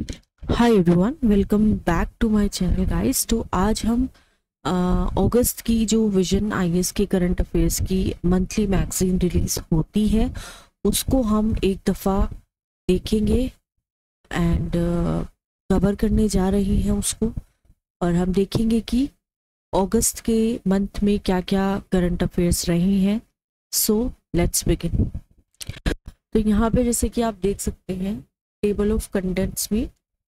Hi everyone, welcome back to my channel guys. तो आज हम अगस्त की जो विजन आईएएस के करंट अफेयर्स की मंथली मैगजीन रिलीज होती है उसको हम एक दफ़ा देखेंगे एंड कवर करने जा रही हैं उसको। और हम देखेंगे कि अगस्त के मंथ में क्या क्या करंट अफेयर्स रहे हैं। So let's begin. तो यहाँ पे जैसे कि आप देख सकते हैं टेबल ऑफ कंटेंट्स में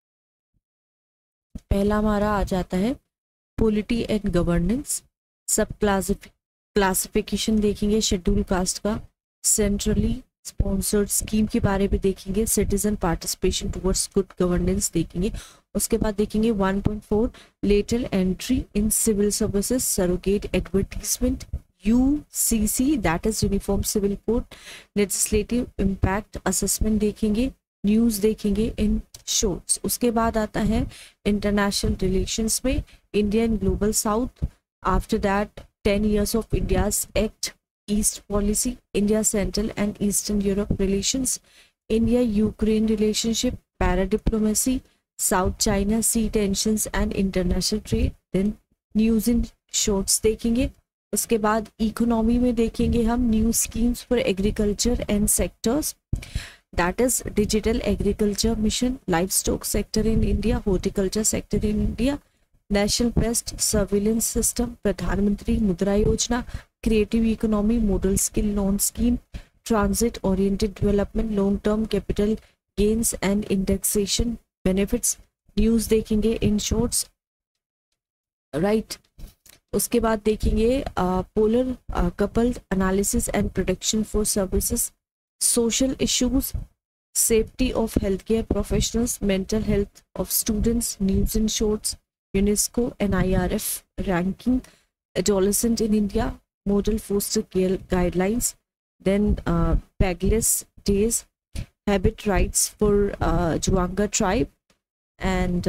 पहला हमारा आ जाता है polity and governance. Sub classification देखेंगे शेड्यूल कास्ट का, सेंट्रली स्पॉन्सर्ड स्कीम के बारे में देखेंगे, citizen participation towards good governance देखेंगे। उसके बाद देखेंगे 1.4 lateral entry in civil services surrogate advertisement UCC that is uniform civil code, legislative impact assessment देखेंगे, न्यूज़ देखेंगे इन शॉर्ट्स। उसके बाद आता है इंटरनेशनल रिलेशंस में India and global south, after that 10 years of India's Act East policy, India Central and Eastern Europe relations, India Ukraine relationship, para diplomacy, South China Sea tensions and international trade, then news in shorts देखेंगे। उसके बाद economy में देखेंगे हम new schemes for agriculture and sectors, that is digital agriculture mission, livestock sector in India, horticulture sector in India, national pest surveillance system, pradhan mantri mudra yojana, creative economy, model skill loan scheme, transit oriented development, long term capital gains and indexation benefits, news देखेंगे in shorts, right। उसके बाद देखेंगे polar coupled analysis and protection for services, social issues, safety of healthcare professionals, mental health of students, news in shorts, UNESCO and IRF ranking, adolescent in India, model foster care guidelines, then Pagless days, habit rights for Juanga tribe, and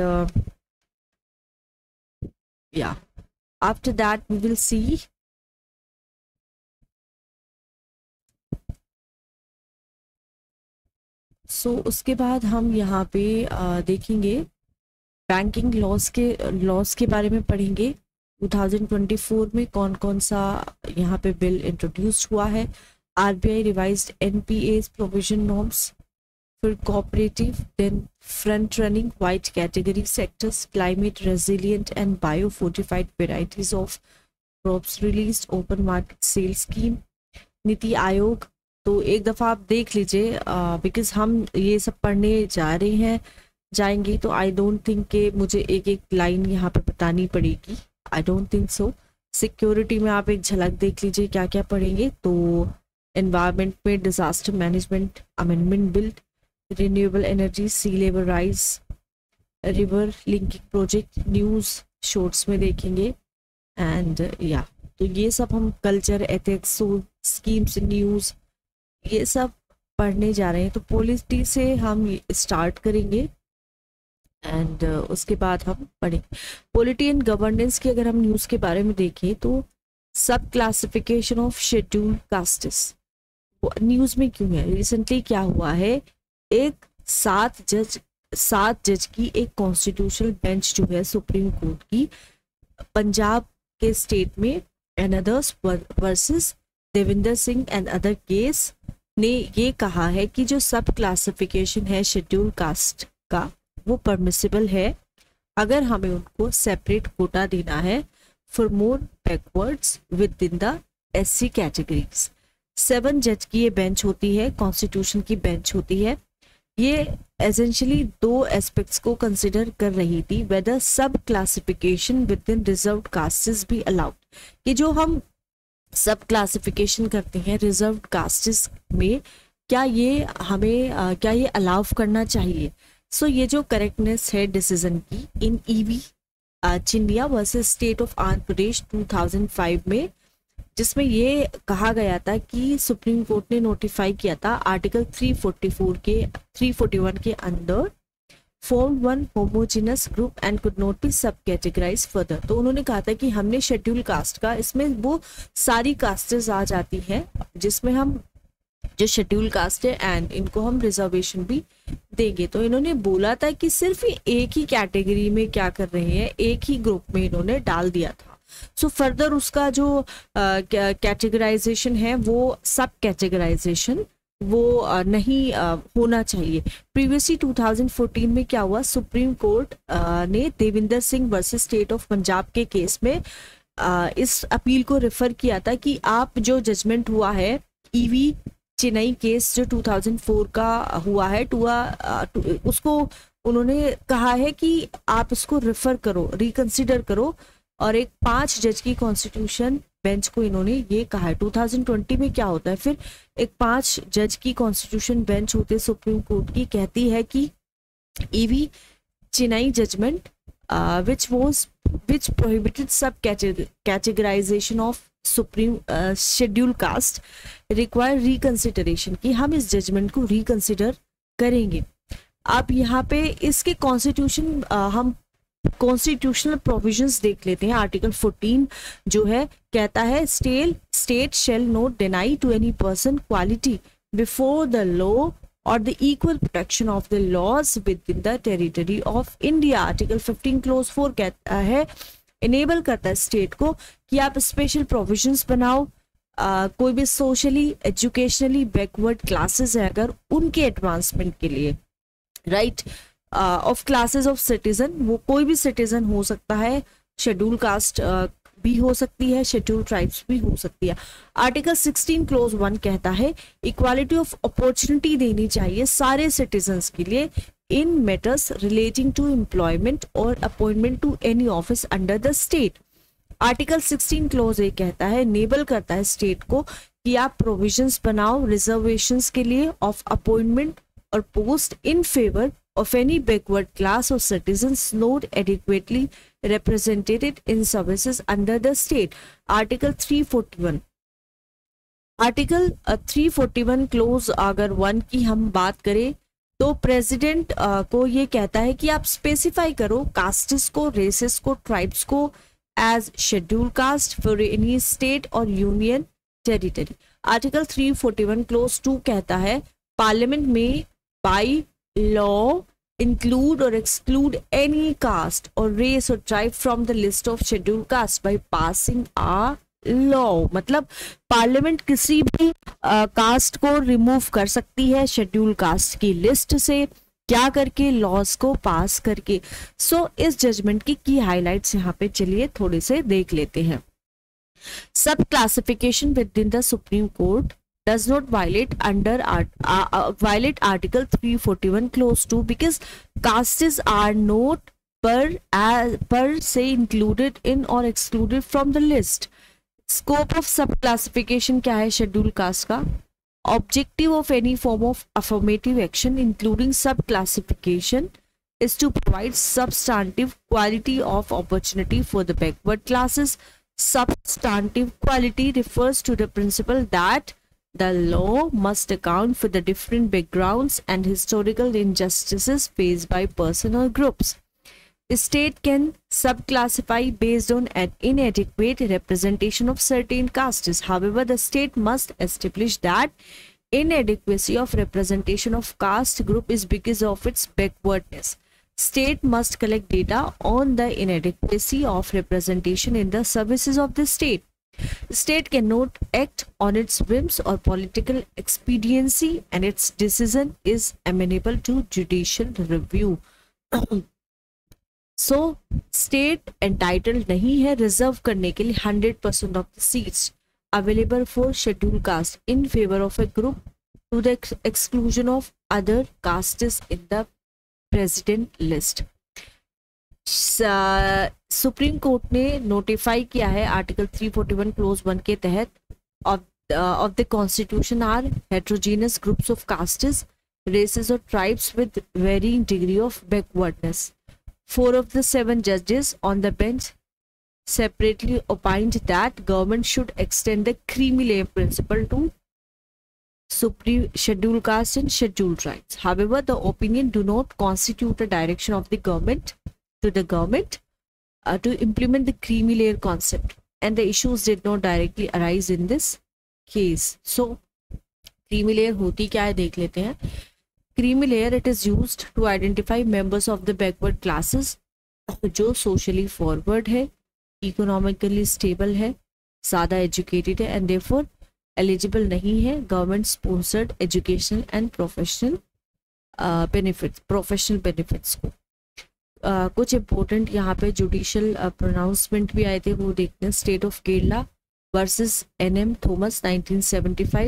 yeah, after that we will see उसके बाद हम यहाँ पे देखेंगे banking loss के बारे में पढ़ेंगे। 2024 में कौन कौन सा यहाँ पे बिल इंट्रोड्यूस हुआ है, RBI revised NPS provision norms for cooperative, then front running white category sectors, climate resilient and bio fortified varieties of crops released, open market sale scheme, NITI Aayog. तो एक दफ़ा आप देख लीजिए बिकॉज हम ये सब पढ़ने जाएंगे तो आई डोंट थिंक कि मुझे एक एक लाइन यहाँ पे बतानी पड़ेगी, I don't think so. Security में आप एक झलक देख लीजिए क्या क्या पढ़ेंगे। तो एनवायरनमेंट में disaster management amendment bill, renewable energy, sea level rise, river linking project, news shorts में देखेंगे। एंड या तो ये सब हम कल्चर एथिक्स स्कीम्स न्यूज़ ये सब पढ़ने जा रहे हैं। तो पॉलिटी से हम स्टार्ट करेंगे एंड उसके बाद हम पढ़ेंगे पॉलिटी एंड गवर्नेंस की। अगर हम न्यूज़ के बारे में देखें तो sub classification of schedule castes news में क्यों है, रिसेंटली क्या हुआ है, एक 7 जज की एक कॉन्स्टिट्यूशनल बेंच जो है सुप्रीम कोर्ट की पंजाब के स्टेट में and others versus Devinder Singh and other case ने ये कहा है कि जो सब क्लासिफिकेशन है शेड्यूल कास्ट का वो परमिसिबल है अगर हमें उनको सेपरेट कोटा देना है for more backwards with in the SC categories. 7 जज की ये बेंच होती है, कॉन्स्टिट्यूशन की बेंच होती है। ये एसेंशियली 2 एस्पेक्ट्स को कंसिडर कर रही थी, whether sub classification with in reserve castes भी अलाउड, कि जो हम सब क्लासिफिकेशन करते हैं रिजर्व कास्टेस में क्या ये हमें क्या ये अलाउ करना चाहिए। सो ये जो करेक्टनेस है डिसीजन की in E V Chinnaiah versus state of Andhra Pradesh 2005 में, जिसमें ये कहा गया था कि सुप्रीम कोर्ट ने नोटिफाई किया था आर्टिकल 341 के अंदर formed one homogeneous group and could not be subcategorized further। तो उन्होंने कहा था कि हमने शेड्यूल कास्ट का, इसमें वो सारी कास्टेस आ जाती हैं जिसमें हम जो शेड्यूल कास्ट है, एंड इनको हम रिजर्वेशन भी देंगे। तो इन्होंने बोला था कि सिर्फ एक ही कैटेगरी में क्या कर रहे हैं, एक ही ग्रुप में इन्होंने डाल दिया था। सो फर्दर उसका जो कैटेगराइजेशन है वो सब कैटेगराइजेशन वो नहीं होना चाहिए। प्रीवियसली 2014 में क्या हुआ, सुप्रीम कोर्ट ने Devinder Singh versus state of Punjab के केस में इस अपील को रेफर किया था कि आप जो जजमेंट हुआ है ईवी चेन्नई केस जो 2004 का हुआ है उसको उन्होंने कहा है कि आप इसको रेफर करो, रिकंसिडर करो, और एक 5 जज की कॉन्स्टिट्यूशन बेंच को इन्होंने ये कहा है। 2020 में क्या होता है फिर, एक 5 जज की कॉन्स्टिट्यूशन बेंच होते सुप्रीम कोर्ट की, कहती है कि E V Chennai judgement which prohibited sub categorization of supreme schedule caste require reconsideration, कि हम इस जजमेंट को रिकंसिडर करेंगे। अब यहाँ पे इसके कॉन्स्टिट्यूशन हम कॉन्स्टिट्यूशनल प्रोविजंस देख लेते हैं। आर्टिकल 14 जो है कहता है state shall not deny to any person quality before the law or the equal protection of the laws within the territory of India। Article 15 clause 4 कहता है, इनेबल करता है स्टेट को कि आप स्पेशल प्रोविजंस बनाओ, कोई भी सोशली एजुकेशनली बैकवर्ड क्लासेस है अगर उनके एडवांसमेंट के लिए, right, of classes of citizen, वो कोई भी सिटीजन हो सकता है, शेड्यूल कास्ट भी हो सकती है, शेड्यूल ट्राइब्स भी हो सकती है। आर्टिकल 16 क्लोज 1 कहता है इक्वालिटी ऑफ अपॉर्चुनिटी देनी चाहिए सारे सिटीजन्स के लिए in matters relating to employment और appointment to any office under the state. Article 16 clause 1 कहता है इनेबल करता है स्टेट को कि आप प्रोविजंस बनाओ रिजर्वेशंस के लिए ऑफ अपॉइंटमेंट और post in favour of any backward class of citizens not adequately represented in services under the state। Article 341 clause अगर 1 की हम बात करें तो प्रेसिडेंट को ये कहता है कि आप स्पेसिफाई करो कास्ट्स को, रेसेस को, ट्राइब्स को as schedule caste for any state और यूनियन टेरिटरी। आर्टिकल 341 क्लोज 2 कहता है पार्लियामेंट में by law include or exclude any caste or race or tribe from the list of scheduled caste by passing a law। मतलब parliament किसी भी cast को remove कर सकती है शेड्यूल कास्ट की लिस्ट से, क्या करके, लॉज को पास करके। सो इस जजमेंट की हाइलाइट्स यहाँ पे चलिए थोड़े से देख लेते हैं। Sub classification with in the supreme court does not violate article 341 clause 2 because castes are not per se included in or excluded from the list। scope of sub classification क्या है शेड्यूल कास्ट का? objective of any form of affirmative action including sub classification is to provide substantive quality of opportunity for the backward classes। substantive quality refers to the principle that the law must account for the different backgrounds and historical injustices faced by person or groups। The state can subclassify based on an inadequate representation of certain castes। However, the state must establish that inadequacy of representation of caste group is because of its backwardness। State must collect data on the inadequacy of representation in the services of the state। State cannot act on its whims or political expediency and its decision is amenable to judicial review। So state entitled नहीं है reserve करने के लिए 100% of the seats available for scheduled caste in favor of a group to the exclusion of other castes in the president list। सुप्रीम court ने notify किया है article 341 close 1 के तहत of the constitution are heterogeneous groups of castes, races or tribes with varying degree of backwardness। 4 of the 7 judges on the bench separately opined that government should extend the creamy layer principle to supreme scheduled caste and scheduled tribes। However, the opinion do not constitute a direction of the government to implement the creamy layer concept and the issues did not directly arise in this case। So creamy layer होती क्या है देख लेते हैं। Creamy layer it is used to identify members of the backward classes जो socially forward है, economically stable है, ज़्यादा एजुकेटेड है एंड देयरफॉर एलिजिबल नहीं है government sponsored educational and professional benefits को। कुछ इंपॉर्टेंट यहाँ पे जुडिशियल प्रोनाउंसमेंट भी आए थे, वो देखते हैं। State of Kerala versus N M Thomas 1975,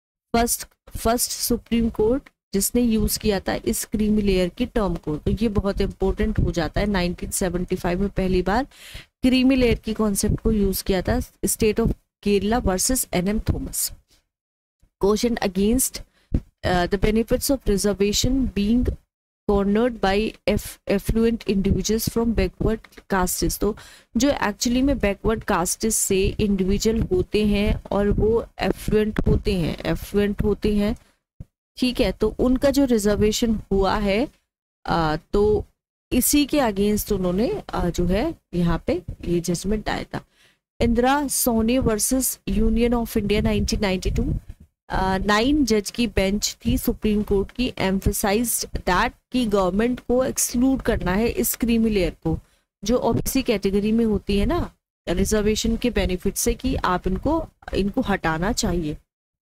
first supreme court जिसने यूज किया था इस क्रीमी लेयर की टर्म को, तो ये बहुत इंपॉर्टेंट हो जाता है। 1975 में पहली बार क्रीमी लेयर की कॉन्सेप्ट को यूज किया था, state of Kerala versus N M Thomas. Question against the benefits of reservation being cornered by affluent individuals from backward castes, तो जो एक्चुअली में बैकवर्ड कास्टेस से इंडिविजुअल होते हैं और वो एफ्लुएंट होते हैं, ठीक है, तो उनका जो रिजर्वेशन हुआ है तो इसी के अगेंस्ट उन्होंने जो है यहाँ पे ये जजमेंट आया था। Indira Sawhney versus union of India 1992, 9 जज की बेंच थी सुप्रीम कोर्ट की, एम्फेसाइज्ड दैट कि गवर्नमेंट को एक्सक्लूड करना है इस क्रीमी लेयर को जो ओबीसी कैटेगरी में होती है ना रिजर्वेशन के बेनिफिट से, कि आप इनको हटाना चाहिए।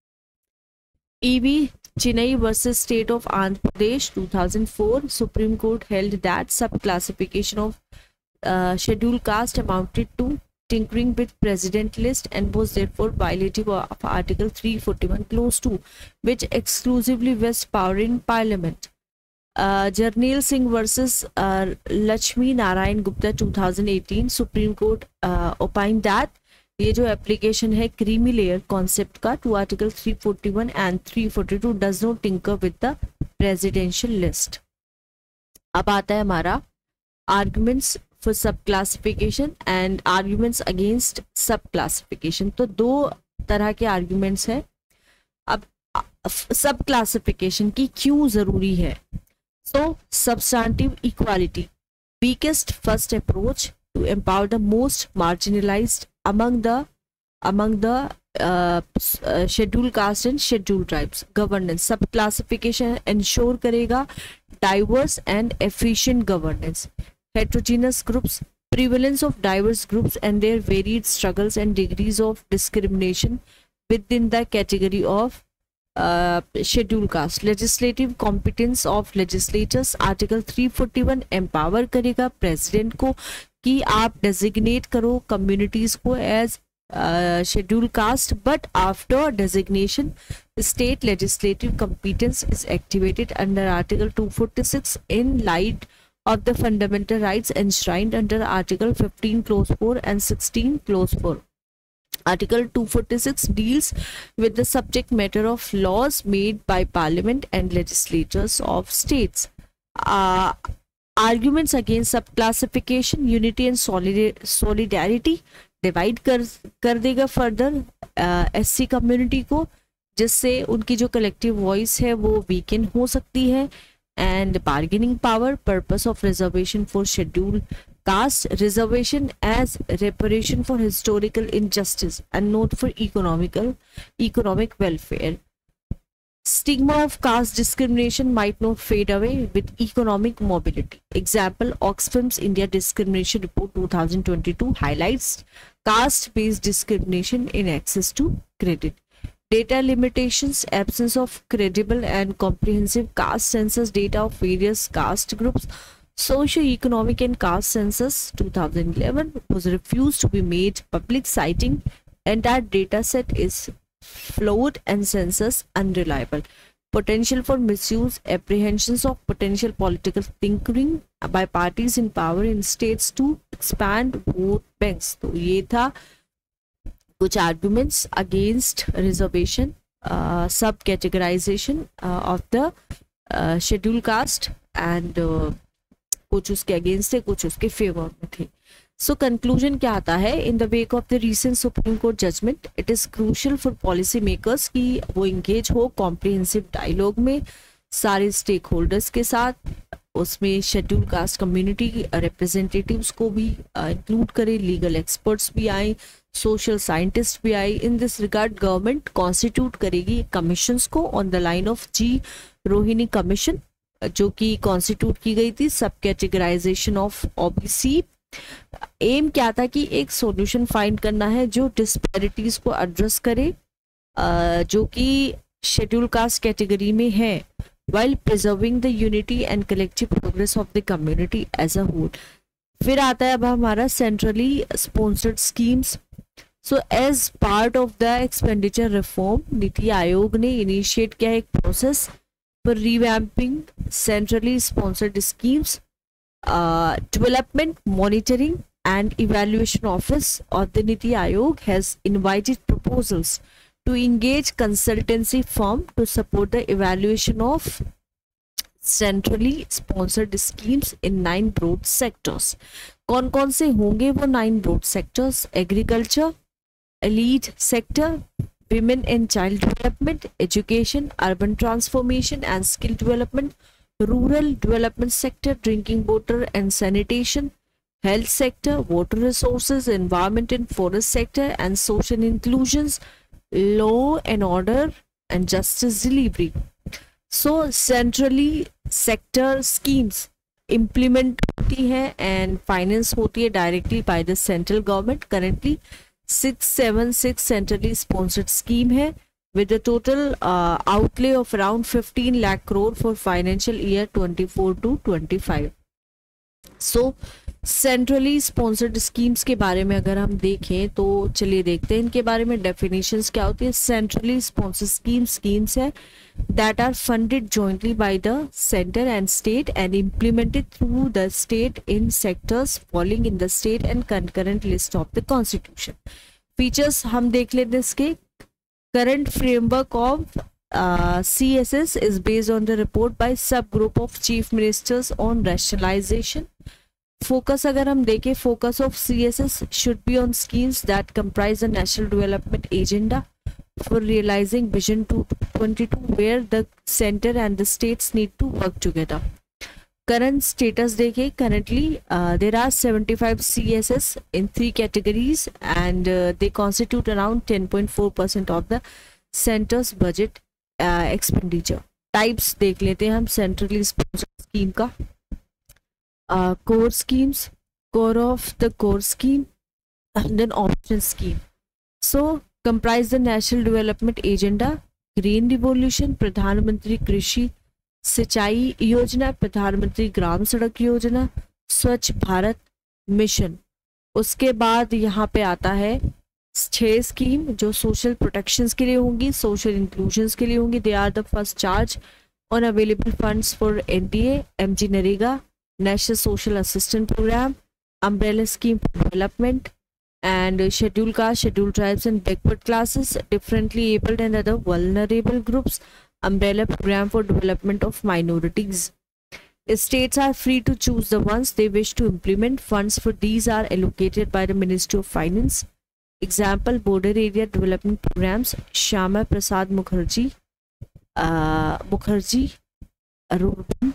E V Chennai versus State of Andhra Pradesh 2004, Supreme Court held that sub-classification of scheduled caste amounted to tinkering with President list and was therefore violative of Article 341 Clause 2, which exclusively vests power in Parliament. Jarnail Singh versus Lakshmi Narayan Gupta 2018, Supreme Court opined that ये जो application है creamy layer concept का to article 341 and 342 does not tinker with the presidential list. अब आता है हमारा arguments for sub classification and arguments against sub classification. तो दो तरह के आर्गुमेंट्स हैं। अब सब क्लासिफिकेशन की क्यों जरूरी है? So substantive equality, weakest first approach to empower the most marginalized among the scheduled caste and scheduled tribes. Governance, sub classification ensure करेगा diverse and efficient governance. Heterogeneous groups, prevalence of diverse groups and their varied struggles and degrees of discrimination within the category of scheduled caste. Legislative competence of legislatures, article 341 empower करेगा president को कि आप designate करो communities को as schedule caste, but after designation state legislative competence is activated under article 246 in light of the fundamental rights enshrined under Article 15 Clause 4 and 16 Clause 4. Article 246 deals with the subject matter of laws made by Parliament and legislatures of states. Arguments against subclassification, unity and solidarity, divide कर देगा further SC community को, जिससे उनकी जो collective voice है वो weekend हो सकती है. And bargaining power, purpose of reservation for schedule caste, reservation as reparation for historical injustice and not for economic welfare. Stigma of caste discrimination might not fade away with economic mobility. Example, Oxfam's India Discrimination Report 2022 highlights caste-based discrimination in access to credit. Data limitations, absence of credible and comprehensive caste census data of various caste groups. Socio-economic and caste census 2011 was refused to be made public, citing entire data set is flawed and census unreliable. Potential for misuse, apprehensions of potential political tinkering by parties in power in states to expand vote banks. तो ये था कुछ arguments against reservation, sub categorization of the scheduled caste and कुछ उसके against थे, कुछ उसके favour में थे. सो कंक्लूजन क्या आता है? In the wake of the recent supreme court judgement, it is crucial for policy makers कि वो इंगेज हो कॉम्प्रिहेंसिव डायलॉग में सारे स्टेक होल्डर्स के साथ, उसमें शेड्यूल कास्ट कम्युनिटी रिप्रेजेंटेटिव्स को भी इंक्लूड करें, लीगल एक्सपर्ट्स भी आए, सोशल साइंटिस्ट भी आए। In this regard government constitute करेगी कमीशंस को on the line of G Rohini commission, जो कि कॉन्स्टिट्यूट की गई थी, सब कैटेगराइजेशन ऑफ ओबीसी। एम क्या था कि एक सॉल्यूशन फाइंड करना है जो डिस्पैरिटीज को एड्रेस करे जो कि शेड्यूल कास्ट कैटेगरी में है, while preserving the unity and collective progress of the community as a whole। फिर आता है अब हमारा centrally sponsored schemes। So as part of the expenditure reform, NITI Aayog ने इनिशिएट किया एक process for revamping centrally sponsored schemes। Development Monitoring and Evaluation Office of the Niti Aayog has invited proposals to engage consultancy firm to support the evaluation of centrally sponsored schemes in 9 broad sectors। कौन कौन से होंगे वो 9 broad sectors? Agriculture, elite sector, women and child development, education, urban transformation and skill development, rural development sector, drinking water and sanitation, health sector, water resources, environment and forest sector, and social inclusions, law and order and justice delivery। So centrally sector schemes implement होती है and finance होती है directly by the central government। Currently 676 centrally sponsored scheme है with a total outlay of around 15 lakh crore for financial year 24 to 25। So centrally sponsored schemes के बारे में अगर हम देखें तो चलिए देखते हैं इनके बारे में डेफिनेशंस क्या होती है। सेंट्रली स्पॉन्सर्ड स्कीम्स है that are funded jointly by the centre and state and implemented through the state in sectors following in the state and concurrent list of the constitution. Features हम देख लेते हैं इसके। Current framework of CSS is based on the report by subgroup of chief ministers on rationalization। Focus अगर हम देखें, focus of CSS should be on schemes that comprise the national development agenda for realizing vision 2022 where the center and the states need to work together। current status देखें, currently there are 75 CSS in 3 categories and they constitute around 10.4% of the center's budget expenditure। types देख लेते हैं हम centrally sponsored scheme का। core schemes, core of the core scheme, and then option scheme। So comprise the national development agenda, green revolution, प्रधानमंत्री कृषि सिंचाई योजना, प्रधानमंत्री ग्राम सड़क योजना, स्वच्छ भारत मिशन। उसके बाद यहाँ पे आता है 6 स्कीम जो सोशल प्रोटेक्शंस के लिए होंगी, सोशल इंक्लूजन्स के लिए होंगी। They are the first charge on available funds for NDA, MG NREGA, National Social Assistance Program, Umbrella Scheme for Development, and Scheduled Caste, Scheduled Tribes and Backward Classes, Differently Abled and Other Vulnerable Groups, Umbrella Program for Development of Minorities। States are free to choose the ones they wish to implement। Funds for these are allocated by the Ministry of Finance। Example, Border Area Development Programs, Shyama Prasad Mukherjee Urban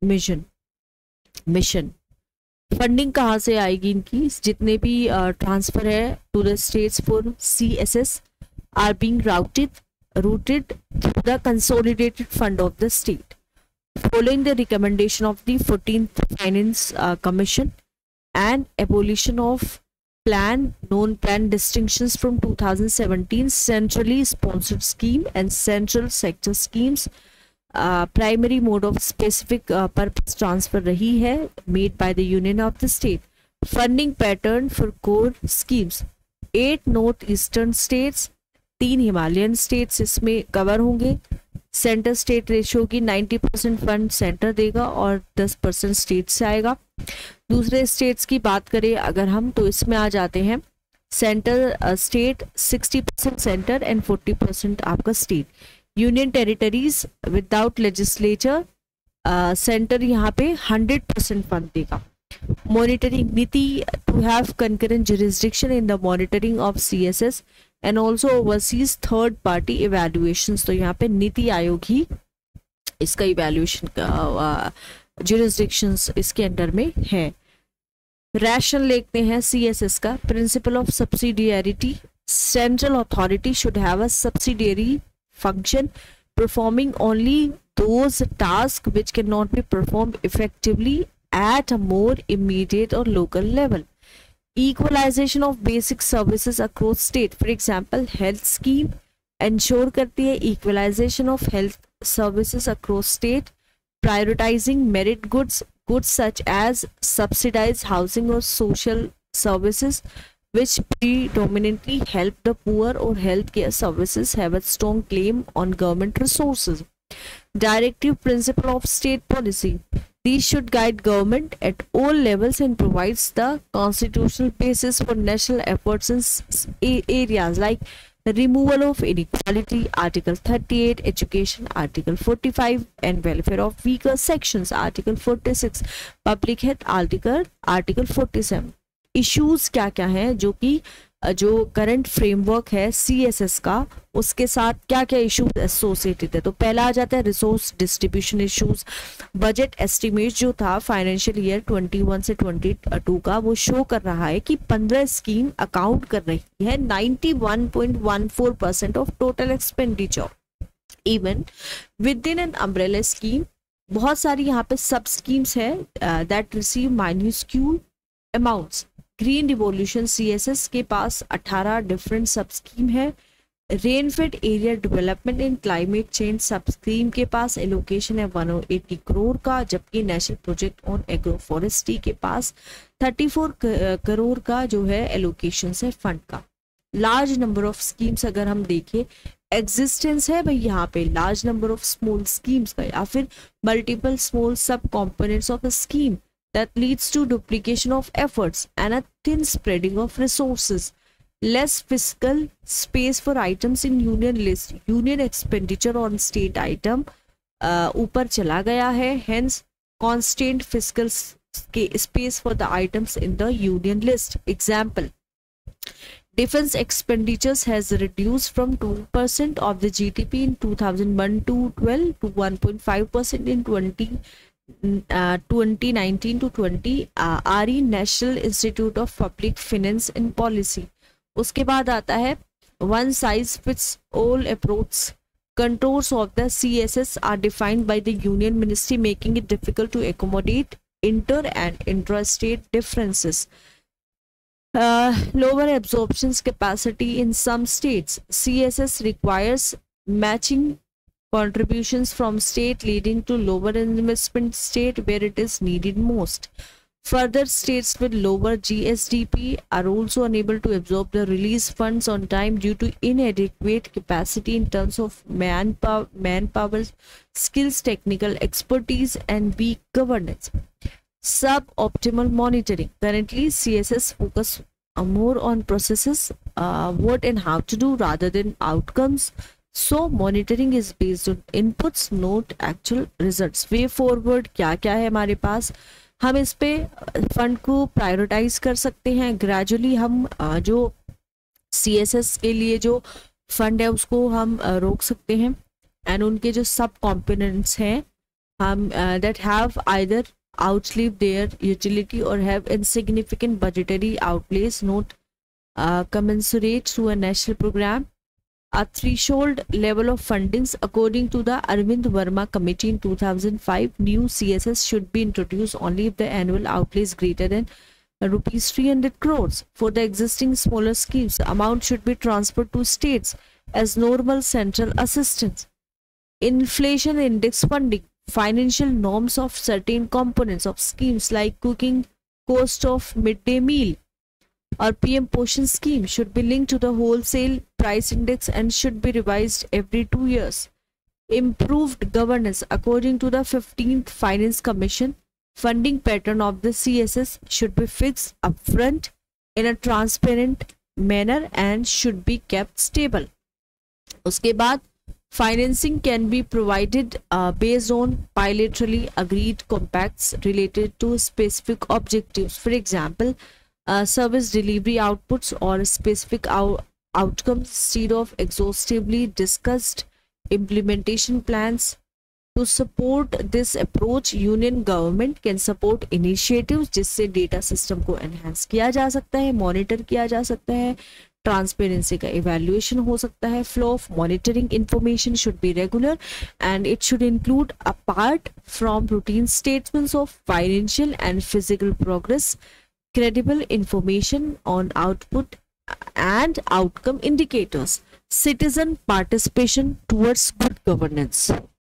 mission. Funding कहाँ से आएगी इनकी? जितने भी transfer है to the states for CSS are being routed through the consolidated fund of the state following the recommendation of the 14th finance commission and abolition of plan non plan distinctions from 2017। Centrally sponsored scheme and central sector schemes primary mode of specific purpose transfer रही है made by the union of the state. Funding pattern for core schemes, 8 north eastern states, 3 Himalayan states इसमें cover होंगे। Centre state ratio की 90% fund centre देगा और 10% state से आएगा। दूसरे स्टेट्स की बात करें अगर हम तो इसमें आ जाते हैं सेंटर स्टेट 60% सेंटर एंड 40% आपका state. Union territories without legislature centre यहाँ पे 100% फंड देगा। Monitoring NITI to have concurrent jurisdiction in the monitoring of CSS and also overseas third party evaluation. तो यहाँ पे नीति आयोग ही इसका इवैल्यूएशन का जुरिस्डिक्शंस इसके अंडर में है। रैशनल देखते हैं सीएसएस का, principle of subsidiarity, central authority should have a subsidiary function performing only those tasks which cannot be performed effectively at a more immediate or local level. Equalization of basic services across state, for example health scheme ensure करती है equalization of health services across state, prioritizing merit goods such as subsidized housing or social services which predominantly help the poor or healthcare services have a strong claim on government resources. Directive principle of state policy. These should guide government at all levels and provides the constitutional basis for national efforts in areas like the removal of inequality, Article 38, education, Article 45, and welfare of weaker sections, Article 46, public health, Article 47. Issues क्या क्या हैं जो कि जो current framework है CSS का उसके साथ क्या क्या इश्यूज एसोसिएटेड है। तो पहला आ जाता है resource distribution issues. Budget estimate जो था फाइनेंशियल ईयर 21 से 22 का वो शो कर रहा है कि 15 स्कीम अकाउंट कर रही है 91.14% of total expenditure. Even with in an umbrella scheme बहुत सारी यहाँ पे सब स्कीम्स है that receive minuscule amounts. Green revolution CSS के पास 18 डिफरेंट सब स्कीम है। Rainfed area development in climate change sub scheme के पास एलोकेशन है 180 करोड़ का, जबकि national project on agro forestry के पास 34 करोड़ का जो है एलोकेशन है फंड का। लार्ज नंबर ऑफ स्कीम्स अगर हम देखें एग्जिस्टेंस है भाई यहाँ पे large number of small schemes का या फिर multiple small sub components of a scheme that leads to duplication of efforts and a thin spreading of resources. Less fiscal space for items in union list. Union expenditure on state item ऊपर चला गया है, hence constant fiscal space for the items in the union list. Example, defense expenditures has reduced from 2% of the GDP in 2001 to 12 to 1.5% in 2019 to 20 RE national institute of public finance and policy. उसके बाद आता है one size fits all approach. Controls of the CSS are defined by the union ministry making it difficult to accommodate inter and intra state differences. Lower absorption capacity in some states, CSS requires matching contributions from state leading to lower investment state where it is needed most. Further, states with lower GSDP are also unable to absorb the release funds on time due to inadequate capacity in terms of manpower, skills, technical expertise, and weak governance. Suboptimal monitoring. Currently, CSS focus more on processes, what and how to do rather than outcomes. So monitoring is based on inputs, not actual results. Way forward क्या क्या है हमारे पास, हम इस पे fund को prioritise कर सकते हैं। ग्रेजुअली हम जो सीएसएस के लिए जो फंड है उसको हम रोक सकते हैं एंड उनके जो सब कॉम्पोनेंट्स हैं हम that have either outlived their utility or have insignificant budgetary outlays not commensurate to a national program. A threshold level of fundings according to the Arvind Verma Committee in 2005, new CSS should be introduced only if the annual outlay is greater than rupees 300 crores. For the existing smaller schemes, the amount should be transferred to states as normal central assistance. Inflation index funding. Financial norms of certain components of schemes like cooking cost of midday meal or PM Poshan scheme should be linked to the wholesale price index and should be revised every 2 years. Improved governance. According to the 15th Finance Commission, funding pattern of the CSS should be fixed upfront in a transparent manner and should be kept stable. उसके बाद financing can be provided based on bilaterally agreed compacts related to specific objectives. For example, service delivery outputs or specific outcomes instead of exhaustively discussed implementation plans. To support this approach union government can support initiatives जिससे data system को enhance किया जा सकता है, monitor किया जा सकता है, ट्रांसपेरेंसी का इवैल्यूएशन हो सकता है, flow of monitoring information should be regular and it should include apart from routine statements of financial and physical progress credible information on output and outcome indicators. Citizen participation towards good governance.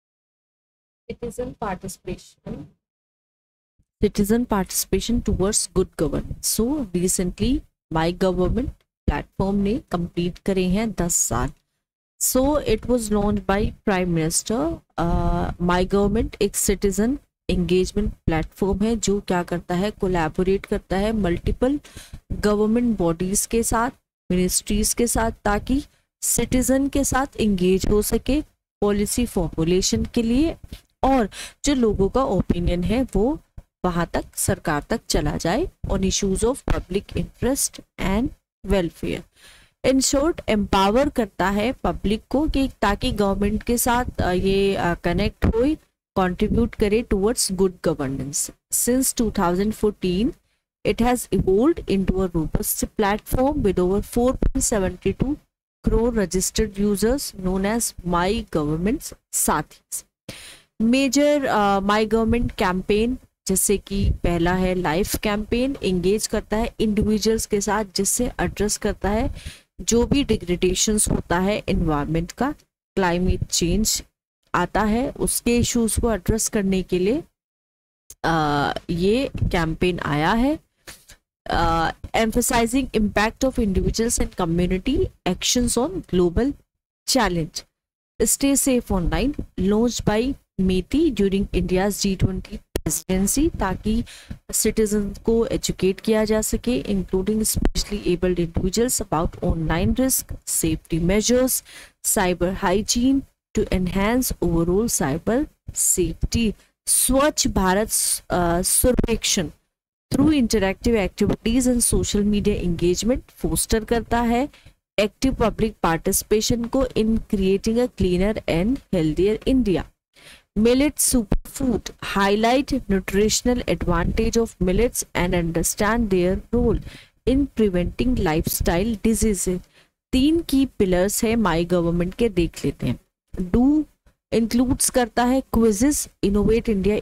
Citizen participation towards good governance. So recently my government platform ने complete करे हैं 10 साल. So it was launched by Prime Minister. My government एक citizen engagement platform है जो क्या करता है, कोलैबोरेट करता है मल्टीपल गवर्नमेंट बॉडीज के साथ, मिनिस्ट्रीज के साथ, ताकि सिटीजन के साथ एंगेज हो सके पॉलिसी फॉर्मुलेशन के लिए और जो लोगों का ओपिनियन है वो वहां तक सरकार तक चला जाए on issues of public interest and welfare. In short empower करता है पब्लिक को कि ताकि गवर्नमेंट के साथ ये कनेक्ट हो, contribute करे towards good governance. Since 2014, it has evolved into a robust platform with over 4.72 crore registered users known as My Government Sathis. Major My Government campaign जैसे कि पहला है लाइफ कैंपेन, एंगेज करता है इंडिविजुअल्स के साथ जिससे एड्रेस करता है जो भी डिग्रेडेशंस होता है एनवायरनमेंट का, क्लाइमेट चेंज आता है, उसके इश्यूज को एड्रेस करने के लिए ये कैंपेन आया है. Emphasizing impact of individuals and community actions on global challenge. Stay safe online launched by MeitY during India's G20 presidency, ताकि सिटीजन को एजुकेट किया जा सके including specially abled individuals about online risk, safety measures, cyber hygiene to enhance overall cyber safety. Swachh Bharat Survekshan through interactive activities and social media engagement foster करता है active public participation को in creating a cleaner and healthier India. Millet superfood highlight nutritional advantage of millets and understand their role in preventing lifestyle diseases. 3 की pillars है my government के, देख लेते हैं. Do includes करता है quizzes, innovate India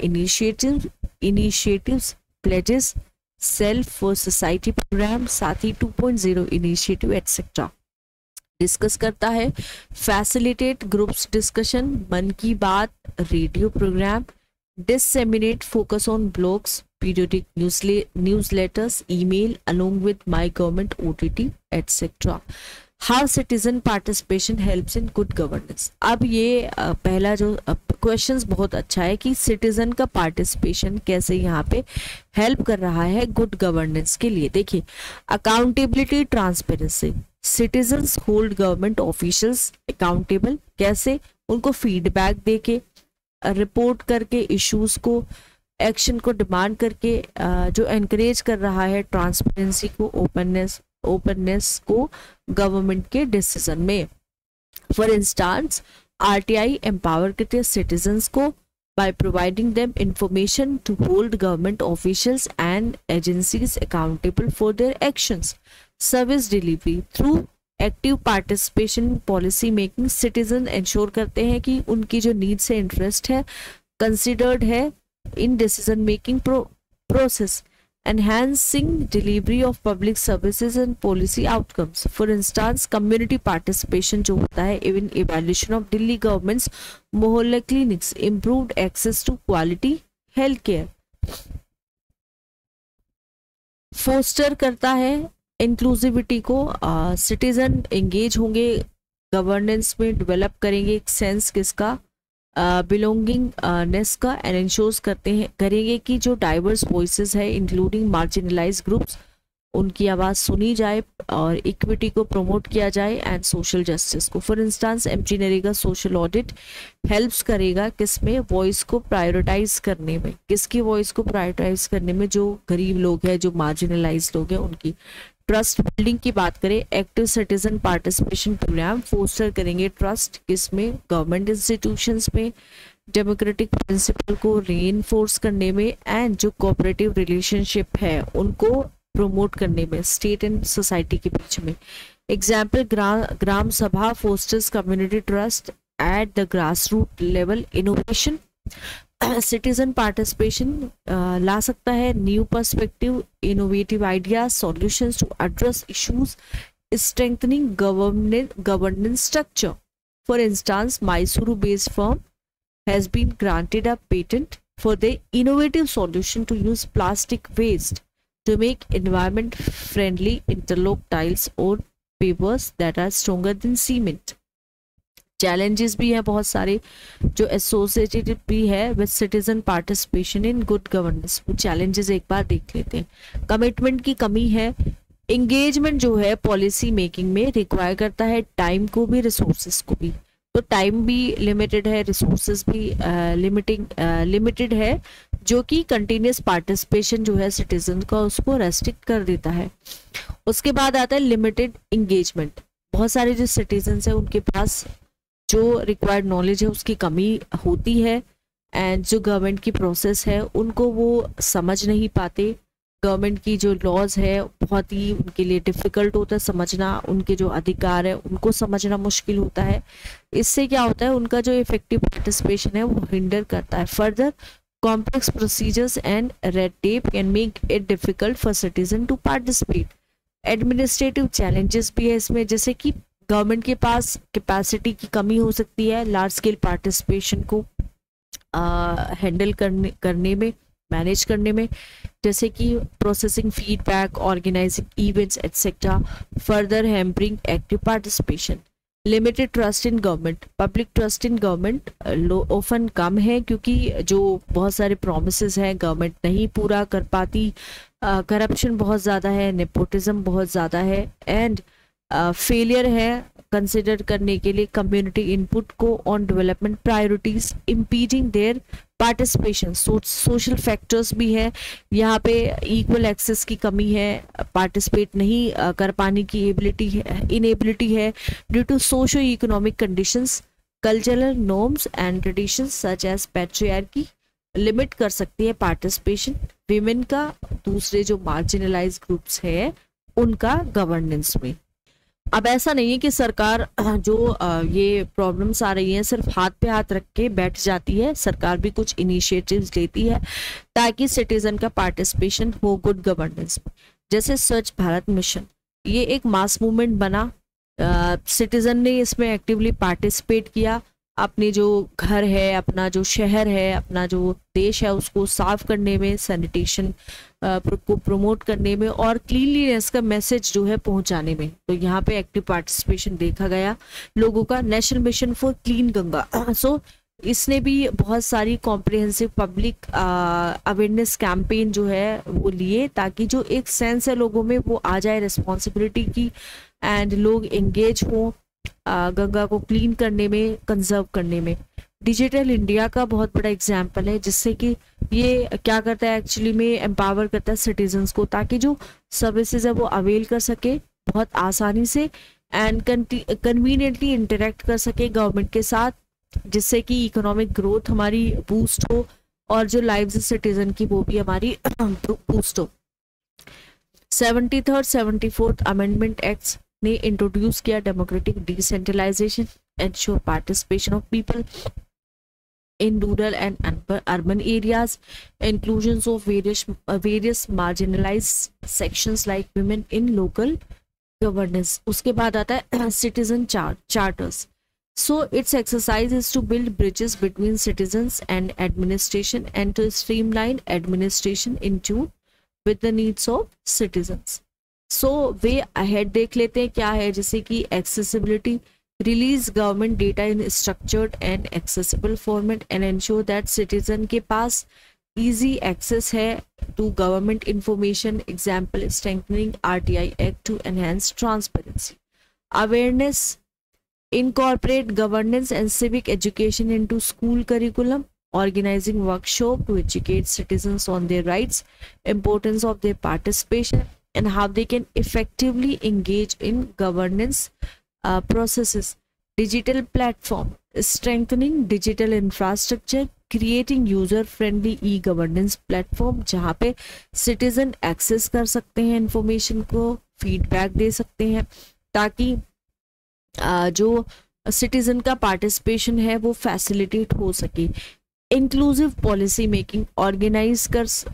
initiatives, pledges, self for society programme, Saathi 2.0 initiative etcetera. Discuss करता है facilitate groups discussion, Mann ki Baat radio programme, disseminate focus on blogs, periodic newsletters, email along with my government OTT etcetera. How citizen participation helps in good governance. अब ये पहला जो question बहुत अच्छा है कि सिटीजन का पार्टिसिपेशन कैसे यहाँ पे हेल्प कर रहा है गुड गवर्नेंस के लिए. देखिए, accountability, transparency. Citizens hold government officials accountable, कैसे? उनको फीडबैक देके, रिपोर्ट करके, इश्यूज को, एक्शन को डिमांड करके, जो एनकरेज कर रहा है ट्रांसपेरेंसी को, ओपननेस को गवर्नमेंट के डिसीजन में. फॉर इंस्टांस RTI एम्पावर करते हैं सिटीजन्स को by providing them information to hold government officials and agencies accountable for their actions. Service delivery through active participation policy making. Citizen ensure करते हैं कि उनकी जो नीड्स है, इंटरेस्ट है, कंसिडर्ड है in decision making process. Enhancing delivery of public services and policy outcomes. For instance, community participation जो होता है, even evaluation of Delhi government's मोहल्ला clinics, improved access to quality health care. Foster करता है inclusivity को. Citizen engage होंगे governance में, develop करेंगे एक सेंस किसका, बिलोंगिंगनेस का, एंड इंश्योर्स करेंगे कि जो डाइवर्स वॉइसेस है इंक्लूडिंग मार्जिनलाइज ग्रुप्स, उनकी आवाज़ सुनी जाए और इक्विटी को प्रमोट किया जाए एंड सोशल जस्टिस को. For instance MG NREGA social audit helps करेगा किसमें, वॉइस को प्रायोरिटाइज करने में. किसकी वॉइस को प्रायोरिटाइज करने में? जो गरीब लोग हैं, जो मार्जिनलाइज लोग हैं, उनकी. ट्रस्ट बिल्डिंग की बात करें, active citizen participation programme foster करेंगे ट्रस्ट किसमें, गवर्नमेंट इंस्टीट्यूशंस में, डेमोक्रेटिक प्रिंसिपल को रीइंफोर्स करने में एंड जो कोऑपरेटिव रिलेशनशिप है उनको प्रमोट करने में स्टेट एंड सोसाइटी के बीच में। Example, gram sabha fosters community trust at the grass root level. Innovation, citizen participation ला सकता है new perspective, innovative ideas, solutions to address issues, strengthening governance structure. For instance, Mysuru based firm has been granted a patent for their innovative solution to use plastic waste to make environment friendly interlock tiles or pavers that are stronger than cement. Challenges भी हैं बहुत सारे जो associated भी है with citizen participation in good governance. वो challenges एक बार देख लेते हैं। कमिटमेंट की कमी है। एंगेजमेंट जो है पॉलिसी मेकिंग में रिक्वायर करता है टाइम को भी रिसोर्सेज को भी, तो टाइम भी लिमिटेड है, रिसोर्सेज भी लिमिटेड है, जो कि कंटिन्यूस पार्टिसिपेशन जो है सिटीजन का उसको रेस्ट्रिक्ट कर देता है। उसके बाद आता है लिमिटेड एंगेजमेंट। बहुत सारे जो सिटीजन है उनके पास जो रिक्वायर्ड नॉलेज है उसकी कमी होती है एंड जो गवर्नमेंट की प्रोसेस है उनको वो समझ नहीं पाते। गवर्नमेंट की जो लॉज है बहुत ही उनके लिए डिफिकल्ट होता है समझना, उनके जो अधिकार है उनको समझना मुश्किल होता है। इससे क्या होता है, उनका जो इफेक्टिव पार्टिसिपेशन है वो हिंडर करता है। Further, complex procedures and red tape can make it difficult for citizen to participate. Administrative challenges भी है इसमें, जैसे कि गवर्नमेंट के पास कैपेसिटी की कमी हो सकती है लार्ज स्केल पार्टिसिपेशन को हैंडल करने में, मैनेज करने में, जैसे कि processing feedback, organising events etcetera. Further hampering active participation. Limited trust in government. Public trust in government often कम है क्योंकि जो बहुत सारे प्रोमिसेस हैं गवर्नमेंट नहीं पूरा कर पाती। करप्शन बहुत ज़्यादा है, नेपोटिज्म बहुत ज़्यादा है एंड फेलियर है कंसिडर करने के लिए कम्युनिटी इनपुट को on development priorities, impeding their participation. Social factors भी है यहाँ पे, इक्वल एक्सेस की कमी है, पार्टिसिपेट नहीं कर पाने की इनेबिलिटी है due to socio economic conditions. Cultural norms and traditions such as patriarchy limit कर सकती है पार्टिसिपेशन विमेन का, दूसरे जो मार्जिनलाइज ग्रुप्स है उनका गवर्नेंस में। अब ऐसा नहीं है कि सरकार जो ये प्रॉब्लम्स आ रही हैं सिर्फ हाथ पे हाथ रख के बैठ जाती है, सरकार भी कुछ इनिशिएटिव्स लेती है ताकि सिटीजन का पार्टिसिपेशन हो गुड गवर्नेंस में। जैसे स्वच्छ भारत मिशन, ये एक मास मूवमेंट बना, सिटीजन ने इसमें एक्टिवली पार्टिसिपेट किया, अपने जो घर है, अपना जो शहर है, अपना जो देश है उसको साफ करने में, सैनिटेशन को प्रमोट करने में और क्लीनलीनेस का मैसेज जो है पहुंचाने में। तो यहाँ पे एक्टिव पार्टिसिपेशन देखा गया लोगों का। National mission for clean Ganga, so इसने भी बहुत सारी कॉम्प्रिहेंसिव पब्लिक अवेयरनेस कैंपेन जो है वो लिए ताकि जो एक सेंस है लोगों में वो आ जाए रिस्पॉन्सिबिलिटी की एंड लोग एंगेज हों गंगा को क्लीन करने में, कंजर्व करने में। डिजिटल इंडिया का बहुत बड़ा एग्जाम्पल है जिससे कि ये क्या करता है, एक्चुअली में एम्पावर करता है सिटीजन्स को ताकि जो सर्विसेज है वो अवेल कर सके बहुत आसानी से एंड कन्वीनियंटली इंटरेक्ट कर सके गवर्नमेंट के साथ, जिससे कि इकोनॉमिक ग्रोथ हमारी बूस्ट हो और जो लाइव्स सिटीजन की वो भी हमारी बूस्ट हो। 73rd 74th अमेंडमेंट एक्ट्स ने इंट्रोड्यूस किया democratic decentralisation, ensure participation of people in rural and urban areas, inclusions of various marginalized sections like women in local governance. उसके बाद आता है citizen charters. So its exercise is to build bridges between citizens and administration and to streamline administration in tune with the needs of citizens. So way ahead देख लेते हैं क्या है, जैसे कि accessibility, release government data in structured and accessible format and ensure that citizen के पास easy access है to government information. Example, strengthening RTI Act to enhance transparency. Awareness, incorporate governance and civic education into school curriculum, organizing workshop to educate citizens on their rights, importance of their participation and how they can effectively engage in governance processes. Digital platform, strengthening digital infrastructure, creating user friendly e governance platform जहाँ पे citizen access कर सकते हैं information को, feedback दे सकते हैं, ताकि जो सिटीजन का पार्टिसिपेशन है वो फैसिलिटेट हो सके। इंक्लूसिव पॉलिसी मेकिंग, ऑर्गेनाइज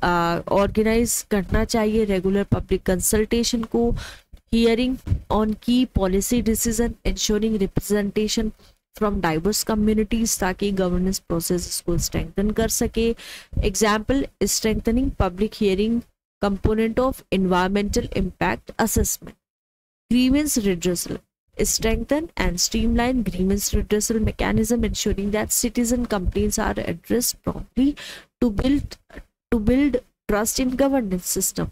करना चाहिए रेगुलर पब्लिक कंसल्टेशन को, हियरिंग ऑन की policy decision, ensuring representation from diverse communities ताकि गवर्नेंस प्रोसेस को स्ट्रेंथन कर सके। Example, strengthening public hearing component of environmental impact assessment. Grievance redressal, strengthen and streamline grievance redressal mechanism, ensuring that citizen complaints are addressed promptly to build trust in governance system.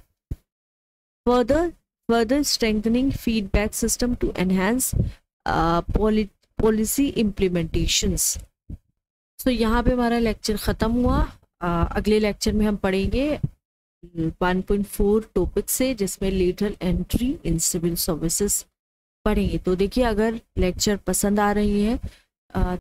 Further strengthening feedback system to enhance policy implementations. So यहाँ पे हमारा lecture ख़त्म हुआ। अगले lecture में हम पढ़ेंगे 1.4 topic से, जिसमें lateral entry in civil services पढ़ेंगे। तो देखिए, अगर लेक्चर पसंद आ रही है